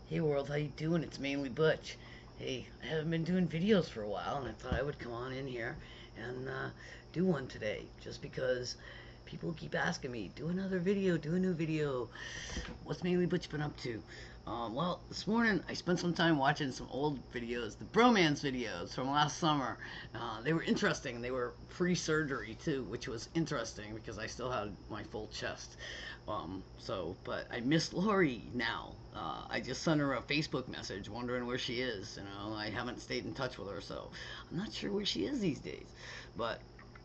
Hey world, how you doing? It's mainly Butch. Hey, I haven't been doing videos for a while, and I thought I would come on in here and do one today, just because people keep asking me, do another video, do a new video. What's mainly Butch been up to? Well, this morning I spent some time watching some old videos, the bromance videos from last summer. They were interesting. They were pre-surgery too, which was interesting because I still had my full chest. But I miss Lori now. I just sent her a Facebook message wondering where she is. I haven't stayed in touch with her, so I'm not sure where she is these days. But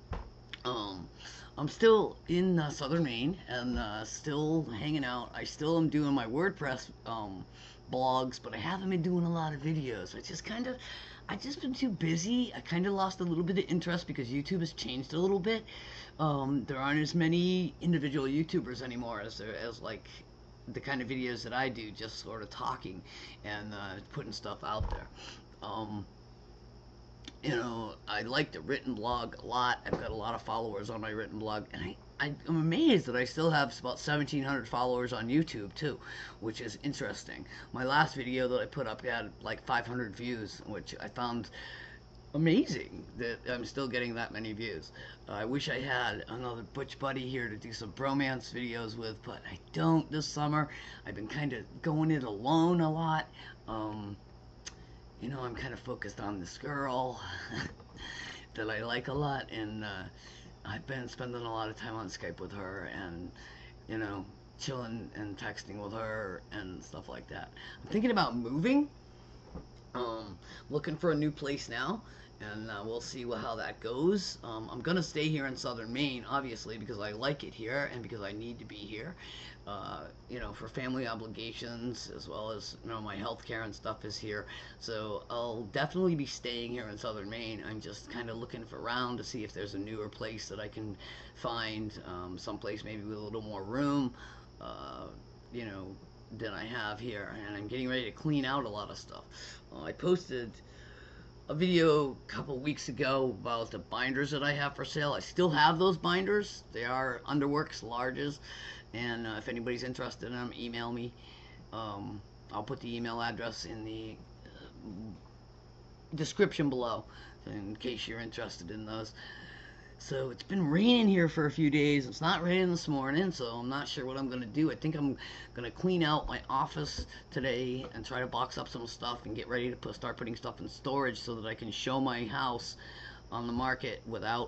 I'm still in southern Maine and still hanging out. I still am doing my WordPress blogs, but I haven't been doing a lot of videos. I just been too busy. I kind of lost a little bit of interest because YouTube has changed a little bit. There aren't as many individual YouTubers anymore as like the kind of videos that I do, just sort of talking and putting stuff out there. I like the written blog a lot. I've got a lot of followers on my written blog, and I'm amazed that I still have about 1,700 followers on YouTube too, which is interesting. My last video that I put up had like 500 views, which I found amazing that I'm still getting that many views. I wish I had another Butch buddy here to do some bromance videos with, but I don't this summer. I've been kind of going it alone a lot. I'm kind of focused on this girl that I like a lot, and I've been spending a lot of time on Skype with her and, chilling and texting with her and stuff like that. I'm thinking about moving, looking for a new place now, and we'll see how that goes. I'm going to stay here in southern Maine, obviously, because I like it here and because I need to be here, for family obligations, as well as, my health care and stuff is here. So I'll definitely be staying here in southern Maine. I'm just kind of looking around to see if there's a newer place that I can find, someplace maybe with a little more room, than I have here. And I'm getting ready to clean out a lot of stuff. I posted a video a couple weeks ago about the binders that I have for sale. I still have those binders. They are Underworks larges, and if anybody's interested in them, email me. I'll put the email address in the description below in case you're interested in those. So it's been raining here for a few days. It's not raining this morning, so I'm not sure what I'm going to do. I think I'm going to clean out my office today and try to box up some stuff and get ready to start putting stuff in storage so that I can show my house on the market without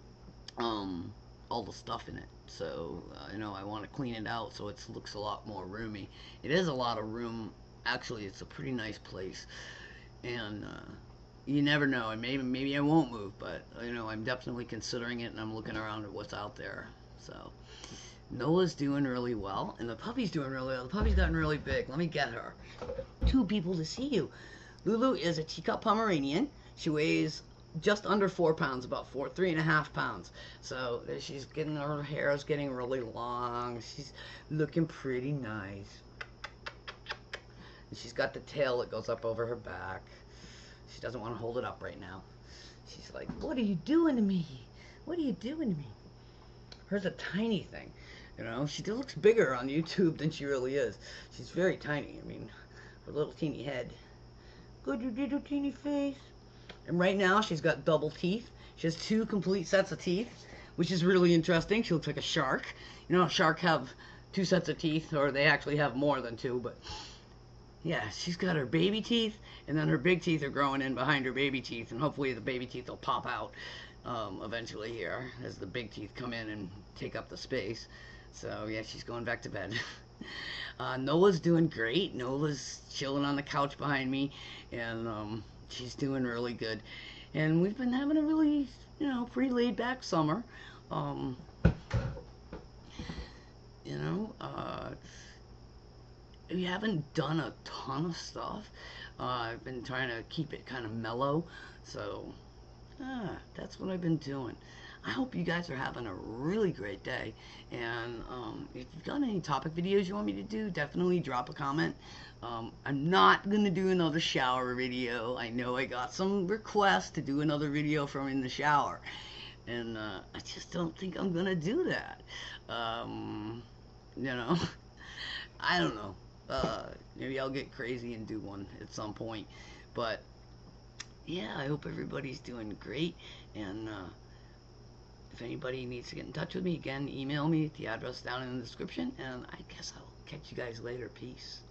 all the stuff in it. So, I want to clean it out so it looks a lot more roomy. It is a lot of room. Actually, it's a pretty nice place. And, you never know, and maybe I won't move, but I'm definitely considering it, and I'm looking around at what's out there. So Nola's doing really well, and the puppy's doing really well. The puppy's gotten really big. Let me get her. Two people to see you. Lulu is a teacup Pomeranian. She weighs just under 4 pounds, about 3.5 pounds. So her hair is getting really long. She's looking pretty nice. And she's got the tail that goes up over her back. She doesn't want to hold it up right now. She's like, what are you doing to me? What are you doing to me? Her's a tiny thing. She looks bigger on YouTube than she really is. She's very tiny. I mean, her little teeny head. Good little teeny face. And right now, she's got double teeth. She has 2 complete sets of teeth, which is really interesting. She looks like a shark. Sharks have 2 sets of teeth, or they actually have more than 2, but yeah, she's got her baby teeth, and then her big teeth are growing in behind her baby teeth, and hopefully the baby teeth will pop out eventually here as the big teeth come in and take up the space. So yeah, she's going back to bed. Nola's doing great. Nola's chilling on the couch behind me, and she's doing really good. And we've been having a really, pretty laid back summer. We haven't done a ton of stuff. I've been trying to keep it kind of mellow, so that's what I've been doing. I hope you guys are having a really great day, and if you've got any topic videos you want me to do, definitely drop a comment. I'm not going to do another shower video. I know I got some requests to do another video from in the shower, and I just don't think I'm going to do that. I don't know. Maybe I'll get crazy and do one at some point. But yeah, I hope everybody's doing great. And if anybody needs to get in touch with me, again, email me at the address down in the description. And I guess I'll catch you guys later. Peace.